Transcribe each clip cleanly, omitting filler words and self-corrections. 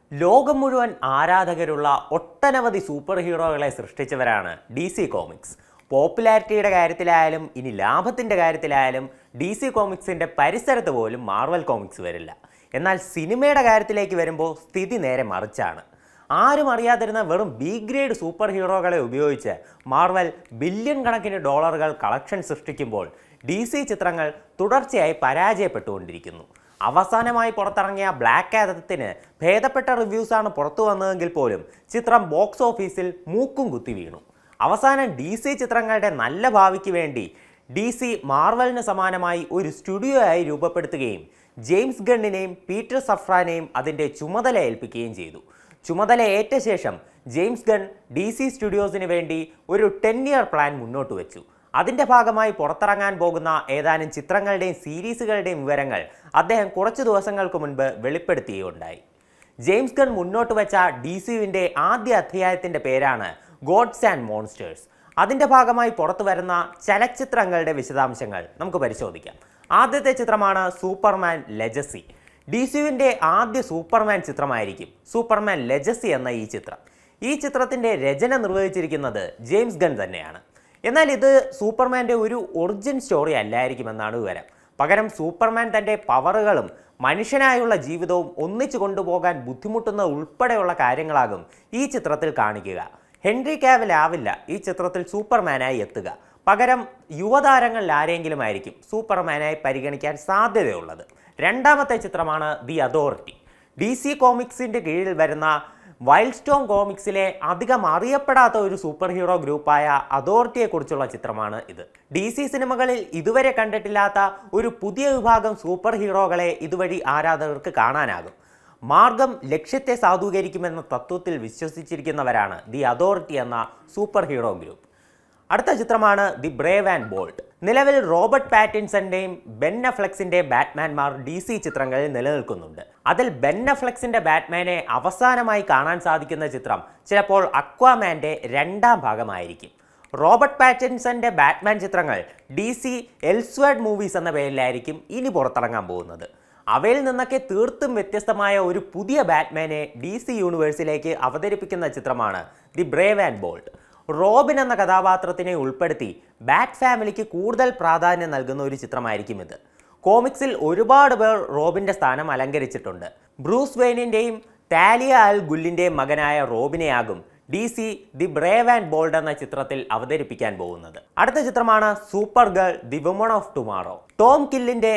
ലോകം മുഴുവൻ ആരാധകരുള്ള ഒട്ടനവധി സൂപ്പർ ഹീറോകളെ സൃഷ്ടിച്ചവരാണ് DC കോമിക്സ്. പോപ്പുലാരിറ്റിയുടെ കാര്യത്തിലായാലും ഇനി ലാഭത്തിൻ്റെ കാര്യത്തിലായാലും DC കോമിക്സിൻ്റെ പരിസരത്ത് പോലും മാർവൽ കോമിക്സ് വരില്ല. എന്നാൽ സിനിമയുടെ കാര്യത്തിലേക്ക് വരുമ്പോൾ സ്ഥിതി നേരെ മറിച്ചാണ്. ആരും അറിയാതിരുന്ന വെറും ബി ഗ്രേഡ് സൂപ്പർ ഹീറോകളെ ഉപയോഗിച്ച് മാർവൽ ബില്യൺ കണക്കിന് ഡോളറുകൾ കളക്ഷൻ സൃഷ്ടിക്കുമ്പോൾ DC ചിത്രങ്ങൾ തുടർച്ചയായി പരാജയപ്പെട്ടുകൊണ്ടിരിക്കുന്നു. അവസാനമായി പുറത്തിറങ്ങിയ ബ്ലാക്ക് ആഡത്തിന് ഭേദപ്പെട്ട റിവ്യൂസാണ് പുറത്തു വന്നതെങ്കിൽ പോലും ചിത്രം ബോക്സ് ഓഫീസിൽ മൂക്കും കുത്തി വീണു. അവസാനം DC ചിത്രങ്ങളുടെ നല്ല ഭാവിക്ക് വേണ്ടി DC മാർവലിന് സമാനമായി ഒരു സ്റ്റുഡിയോ ആയി രൂപപ്പെടുത്തുകയും ജെയിംസ് ഗണ്ണിനെയും പീറ്റർ സഫ്രാനെയും അതിൻ്റെ ചുമതല ഏൽപ്പിക്കുകയും ചെയ്തു. ചുമതല ഏറ്റ ശേഷം ജെയിംസ് ഗൺ DC സ്റ്റുഡിയോസിന് വേണ്ടി ഒരു 10-year പ്ലാൻ മുന്നോട്ട് വെച്ചു. അതിൻ്റെ ഭാഗമായി പുറത്തിറങ്ങാൻ പോകുന്ന ഏതാനും ചിത്രങ്ങളുടെയും സീരീസുകളുടെയും വിവരങ്ങൾ അദ്ദേഹം കുറച്ച് ദിവസങ്ങൾക്ക് മുൻപ് വെളിപ്പെടുത്തുകയുണ്ടായി. ജെയിംസ് ഗൺ മുന്നോട്ട് വെച്ച DCUവിൻ്റെ ആദ്യ അധ്യായത്തിൻ്റെ പേരാണ് ഗോഡ്സ് ആൻഡ് മോൺസ്റ്റേഴ്സ്. അതിൻ്റെ ഭാഗമായി പുറത്തു വരുന്ന ചലച്ചിത്രങ്ങളുടെ വിശദാംശങ്ങൾ നമുക്ക് പരിശോധിക്കാം. ആദ്യത്തെ ചിത്രമാണ് സൂപ്പർമാൻ ലെജസി. DCUവിൻ്റെ ആദ്യ സൂപ്പർമാൻ ചിത്രമായിരിക്കും സൂപ്പർമാൻ ലെജസി എന്ന ഈ ചിത്രം. ഈ ചിത്രത്തിൻ്റെ രചന നിർവഹിച്ചിരിക്കുന്നത് ജെയിംസ് ഗൺ തന്നെയാണ്. എന്നാൽ ഇത് സൂപ്പർമാൻ്റെ ഒരു ഒറിജിൻ സ്റ്റോറി അല്ലായിരിക്കുമെന്നാണ് വിവരം. പകരം സൂപ്പർമാൻ തൻ്റെ പവറുകളും മനുഷ്യനായുള്ള ജീവിതവും ഒന്നിച്ചു കൊണ്ടുപോകാൻ ബുദ്ധിമുട്ടുന്ന ഉൾപ്പെടെയുള്ള കാര്യങ്ങളാകും ഈ ചിത്രത്തിൽ കാണിക്കുക. ഹെൻറി കാവിൽ ആവില്ല ഈ ചിത്രത്തിൽ സൂപ്പർമാനായി എത്തുക. പകരം യുവതാരങ്ങളിൽ ആരെങ്കിലും ആയിരിക്കും സൂപ്പർമാനായി പരിഗണിക്കാൻ സാധ്യതയുള്ളത്. രണ്ടാമത്തെ ചിത്രമാണ് ദി അതോറിറ്റി. DC കോമിക്സിൻ്റെ കീഴിൽ വരുന്ന വൈൽഡ് സ്റ്റോൺ കോമിക്സിലെ അധികം അറിയപ്പെടാത്ത ഒരു സൂപ്പർ ഹീറോ ഗ്രൂപ്പായ അതോറിറ്റിയെക്കുറിച്ചുള്ള ചിത്രമാണ് ഇത്. DC സിനിമകളിൽ ഇതുവരെ കണ്ടിട്ടില്ലാത്ത ഒരു പുതിയ വിഭാഗം സൂപ്പർ ഹീറോകളെ ഇതുവഴി ആരാധകർക്ക് കാണാനാകും. മാർഗം ലക്ഷ്യത്തെ സാധൂകരിക്കുമെന്ന തത്വത്തിൽ വിശ്വസിച്ചിരിക്കുന്നവരാണ് ദി അതോറിറ്റി എന്ന സൂപ്പർ ഹീറോ ഗ്രൂപ്പ്. അടുത്ത ചിത്രമാണ് ദി ബ്രേവ് ആൻഡ് ബോൾഡ്. നിലവിൽ റോബർട്ട് പാറ്റിൻസന്റെയും ബെൻ അഫ്ലെക്സിന്റെ ബാറ്റ്മാൻമാർ DC ചിത്രങ്ങളിൽ നിലനിൽക്കുന്നുണ്ട്. അതിൽ ബെൻ അഫ്ലെക്സിന്റെ ബാറ്റ്മാനെ അവസാനമായി കാണാൻ സാധിക്കുന്ന ചിത്രം ചിലപ്പോൾ അക്വാമാന്റെ രണ്ടാം ഭാഗമായിരിക്കും. റോബർട്ട് പാറ്റിൻസന്റെ ബാറ്റ്മാൻ ചിത്രങ്ങൾ DC എൽസ്വേർഡ് മൂവീസ് എന്ന പേരിലായിരിക്കും ഇനി പുറത്തിറങ്ങാൻ പോകുന്നത്. അവയിൽ നിന്നൊക്കെ തീർത്തും വ്യത്യസ്തമായ ഒരു പുതിയ ബാറ്റ്മാനെ DC യൂണിവേഴ്സിലേക്ക് അവതരിപ്പിക്കുന്ന ചിത്രമാണ് the brave and bold. Robin എന്ന കഥാപാത്രത്തിനെ ഉൾപ്പെടുത്തി ബാറ്റ് ഫാമിലിക്ക് കൂടുതൽ പ്രാധാന്യം നൽകുന്ന ഒരു ചിത്രമായിരിക്കും ഇത്. കോമിക്സിൽ ഒരുപാട് പേർ റോബിൻ്റെ സ്ഥാനം അലങ്കരിച്ചിട്ടുണ്ട്. ബ്രൂസ് വെയിനിൻ്റെയും താലിയ അൽ ഗുല്ലിൻ്റെയും മകനായ റോബിനെയാകും DC the brave and bold എന്ന ചിത്രത്തിൽ അവതരിപ്പിക്കാൻ പോകുന്നത്. അടുത്ത ചിത്രമാണ് super girl the woman of tomorrow. Tom കില്ലിൻ്റെ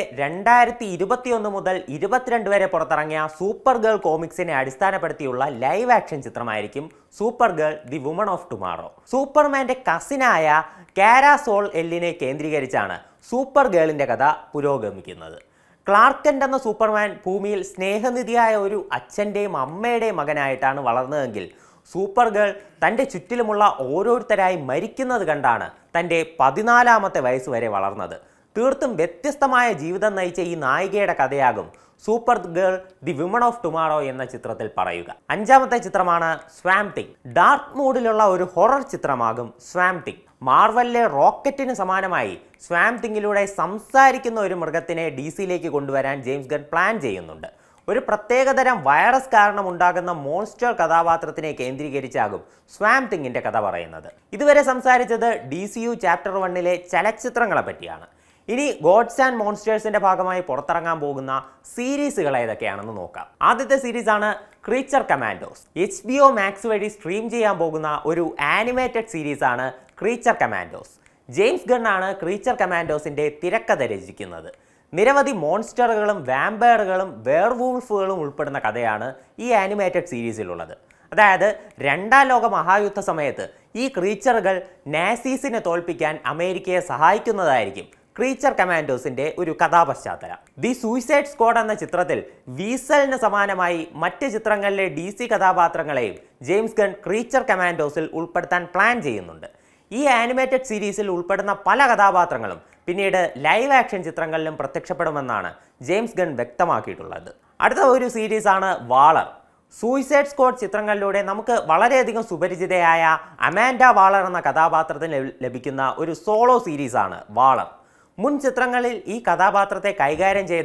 2021 മുതൽ 22 വരെ പുറത്തിറങ്ങിയ സൂപ്പർ ഗേൾ കോമിക്സിനെ അടിസ്ഥാനപ്പെടുത്തിയുള്ള ലൈവ് ആക്ഷൻ ചിത്രമായിരിക്കും super girl the woman of tomorrow. സൂപ്പർമാൻ്റെ കസിനായ കാരാസോൾ എല്ലിനെ കേന്ദ്രീകരിച്ചാണ് സൂപ്പർ ഗേളിൻ്റെ കഥ പുരോഗമിക്കുന്നത്. ക്ലാർക്ക് കെന്റ് എന്ന സൂപ്പർമാൻ ഭൂമിയിൽ സ്നേഹനിധിയായ ഒരു അച്ഛൻ്റെയും അമ്മയുടെയും മകനായിട്ടാണ് വളർന്നതെങ്കിൽ സൂപ്പർ ഗേൾ തൻ്റെ ചുറ്റിലുമുള്ള ഓരോരുത്തരായി മരിക്കുന്നത് കണ്ടാണ് തൻ്റെ 14ാമത്തെ വയസ്സ് വരെ വളർന്നത്. തീർത്തും വ്യത്യസ്തമായ ജീവിതം നയിച്ച ഈ നായികയുടെ കഥയാകും super girl the women of tomorrow എന്ന ചിത്രത്തിൽ പറയുക. അഞ്ചാമത്തെ ചിത്രമാണ് സ്വാംപ് തിങ്. ഡാർക്ക് മൂഡിലുള്ള ഒരു ഹൊറർ ചിത്രമാകും സ്വാംപ് തിങ്. മാർവലിലെ റോക്കറ്റിന് സമാനമായി സ്വാംപ് തിങ്ങിലൂടെ സംസാരിക്കുന്ന ഒരു മൃഗത്തിനെ DCയിലേക്ക് കൊണ്ടുവരാൻ ജെയിംസ് ഗൺ പ്ലാൻ ചെയ്യുന്നുണ്ട്. ഒരു പ്രത്യേകതരം വൈറസ് കാരണം ഉണ്ടാകുന്ന മോൺസ്റ്റർ കഥാപാത്രത്തിനെ കേന്ദ്രീകരിച്ചാകും സ്വാംപ് തിങ്ങിൻ്റെ കഥ പറയുന്നത്. ഇതുവരെ സംസാരിച്ചത് DCU ചാപ്റ്റർ 1ലെ ചലച്ചിത്രങ്ങളെ പറ്റിയാണ്. ഇനി ഗോഡ്സ് ആൻഡ് മോൺസ്റ്റേഴ്സിൻ്റെ ഭാഗമായി പുറത്തിറങ്ങാൻ പോകുന്ന സീരീസുകൾ ഏതൊക്കെയാണെന്ന് നോക്കാം. ആദ്യത്തെ സീരീസാണ് ക്രീച്ചർ കമാൻഡോസ്. HBO Max വഴി സ്ട്രീം ചെയ്യാൻ പോകുന്ന ഒരു ആനിമേറ്റഡ് സീരീസാണ് ക്രീച്ചർ കമാൻഡോസ്. ജെയിംസ് ഗണ്ണാണ് ക്രീച്ചർ കമാൻഡോസിൻ്റെ തിരക്കഥ രചിക്കുന്നത്. നിരവധി മോൺസ്റ്ററുകളും വാമ്പയറുകളും വെയർവൂൾഫുകളും ഉൾപ്പെടുന്ന കഥയാണ് ഈ ആനിമേറ്റഡ് സീരീസിലുള്ളത്. അതായത് രണ്ടാം ലോക മഹായുദ്ധ സമയത്ത് ഈ ക്രീച്ചറുകൾ നാസീസിനെ തോൽപ്പിക്കാൻ അമേരിക്കയെ സഹായിക്കുന്നതായിരിക്കും ക്രീച്ചർ കമാൻഡോസിൻ്റെ ഒരു കഥാപശ്ചാത്തലം. ദി സൂയിസൈഡ് സ്ക്വാഡ് എന്ന ചിത്രത്തിൽ വീസലിന് സമാനമായി മറ്റ് ചിത്രങ്ങളിലെ DC കഥാപാത്രങ്ങളെയും ജെയിംസ് ഗൺ ക്രീച്ചർ കമാൻഡോസിൽ ഉൾപ്പെടുത്താൻ പ്ലാൻ ചെയ്യുന്നുണ്ട്. ഈ ആനിമേറ്റഡ് സീരീസിൽ ഉൾപ്പെടുന്ന പല കഥാപാത്രങ്ങളും പിന്നീട് ലൈവ് ആക്ഷൻ ചിത്രങ്ങളിലും പ്രത്യക്ഷപ്പെടുമെന്നാണ് ജെയിംസ് ഗൺ വ്യക്തമാക്കിയിട്ടുള്ളത്. അടുത്ത ഒരു സീരീസാണ് വാളർ. സൂയിസൈഡ് സ്ക്വാഡ് ചിത്രങ്ങളിലൂടെ നമുക്ക് വളരെയധികം സുപരിചിതയായ അമാൻഡ വാളർ എന്ന കഥാപാത്രത്തിന് ലഭിക്കുന്ന ഒരു സോളോ സീരീസാണ് വാളർ. മുൻ ചിത്രങ്ങളിൽ ഈ കഥാപാത്രത്തെ കൈകാര്യം ചെയ്ത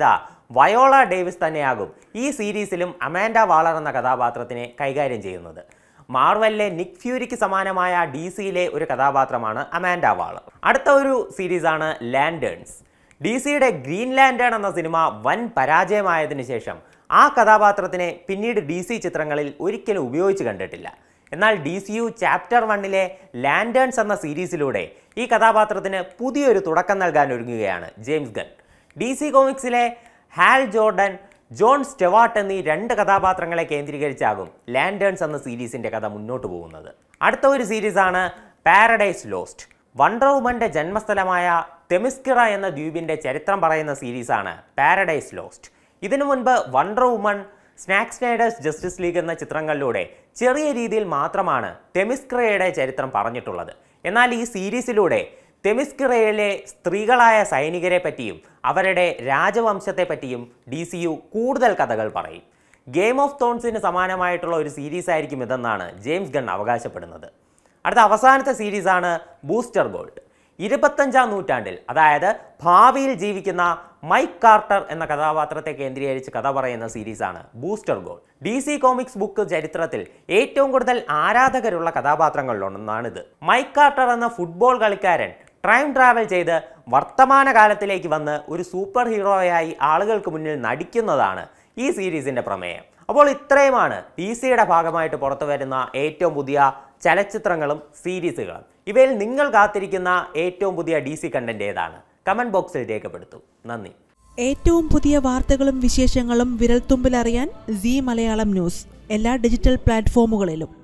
വയോള ഡേവിസ് തന്നെയാകും ഈ സീരീസിലും അമാൻഡ വാളർ എന്ന കഥാപാത്രത്തിനെ കൈകാര്യം ചെയ്യുന്നത്. മാർവലിലെ നിക് ഫ്യൂരിക്ക് സമാനമായ DCയിലെ ഒരു കഥാപാത്രമാണ് അമാൻഡ വാളർ. അടുത്ത ഒരു സീരീസാണ് ലാൻഡേൺസ്. DCയുടെ ഗ്രീൻ ലാൻഡേൺ എന്ന സിനിമ വൻ പരാജയമായതിനു ശേഷം ആ കഥാപാത്രത്തിനെ പിന്നീട് DC ചിത്രങ്ങളിൽ ഒരിക്കലും ഉപയോഗിച്ച് കണ്ടിട്ടില്ല. എന്നാൽ DCU ചാപ്റ്റർ 1ലെ ലാൻഡേൺസ് എന്ന സീരീസിലൂടെ ഈ കഥാപാത്രത്തിന് പുതിയൊരു തുടക്കം നൽകാൻ ഒരുങ്ങുകയാണ് ജെയിംസ് ഗൺ. DC കോമിക്സിലെ ഹാൽ ജോർഡൻ, ജോൺ സ്റ്റെവാർട്ട് എന്നീ 2 കഥാപാത്രങ്ങളെ കേന്ദ്രീകരിച്ചാകും ലാൻഡേൺസ് എന്ന സീരീസിന്റെ കഥ മുന്നോട്ട് പോകുന്നത്. അടുത്ത ഒരു സീരീസാണ് പാരഡൈസ് ലോസ്റ്റ്. വണ്ടർ വുമന്റെ ജന്മസ്ഥലമായ തെമിസ്കിറ എന്ന ദ്വീപിന്റെ ചരിത്രം പറയുന്ന സീരീസാണ് പാരഡൈസ് ലോസ്റ്റ്. ഇതിനു മുൻപ് wonder woman, Zack Snyder's justice league എന്ന ചിത്രങ്ങളിലൂടെ ചെറിയ രീതിയിൽ മാത്രമാണ് തെമിസ്കിറയുടെ ചരിത്രം പറഞ്ഞിട്ടുള്ളത്. എന്നാൽ ഈ സീരീസിലൂടെ തെമിസ്കിറയിലെ സ്ത്രീകളായ സൈനികരെ പറ്റിയും അവരുടെ രാജവംശത്തെ പറ്റിയും DCU കൂടുതൽ കഥകൾ പറയും. ഗെയിം ഓഫ് ത്രോൺസിന് സമാനമായിട്ടുള്ള ഒരു സീരീസ് ആയിരിക്കും ഇതെന്നാണ് ജെയിംസ് ഗൺ അവകാശപ്പെടുന്നത്. അടുത്ത അവസാനത്തെ സീരീസാണ് ബൂസ്റ്റർ ഗോൾഡ്. 25ാം നൂറ്റാണ്ടിൽ, അതായത് ഭാവിയിൽ ജീവിക്കുന്ന മൈക്ക് കാർട്ടർ എന്ന കഥാപാത്രത്തെ കേന്ദ്രീകരിച്ച് കഥ പറയുന്ന സീരീസാണ് booster gold. DC comics book ചരിത്രത്തിൽ ഏറ്റവും കൂടുതൽ ആരാധകരുള്ള കഥാപാത്രങ്ങളിലൊന്നാണിത്. മൈക്ക് കാർട്ടർ എന്ന ഫുട്ബോൾ കളിക്കാരൻ ടൈം ട്രാവൽ ചെയ്ത് വർത്തമാനകാലത്തിലേക്ക് വന്ന് ഒരു സൂപ്പർ ഹീറോയായി ആളുകൾക്ക് മുന്നിൽ നടിക്കുന്നതാണ് ഈ സീരീസിന്റെ പ്രമേയം. അപ്പോൾ ഇത്രയുമാണ് DCയുടെ ഭാഗമായിട്ട് പുറത്തു വരുന്ന ഏറ്റവും പുതിയ ചലച്ചിത്രങ്ങളും സീരീസുകളും. ഇവയിൽ നിങ്ങൾ കാത്തിരിക്കുന്ന ഏറ്റവും പുതിയ DC കണ്ടന്റ് ഏതാണ്? കമന്റ് ബോക്സിൽ രേഖപ്പെടുത്തൂ. നന്ദി. ഏറ്റവും പുതിയ വാർത്തകളും വിശേഷങ്ങളും വിരൽത്തുമ്പിൽ അറിയാൻ Zee മലയാളം ന്യൂസ് എല്ലാ ഡിജിറ്റൽ പ്ലാറ്റ്ഫോമുകളിലും.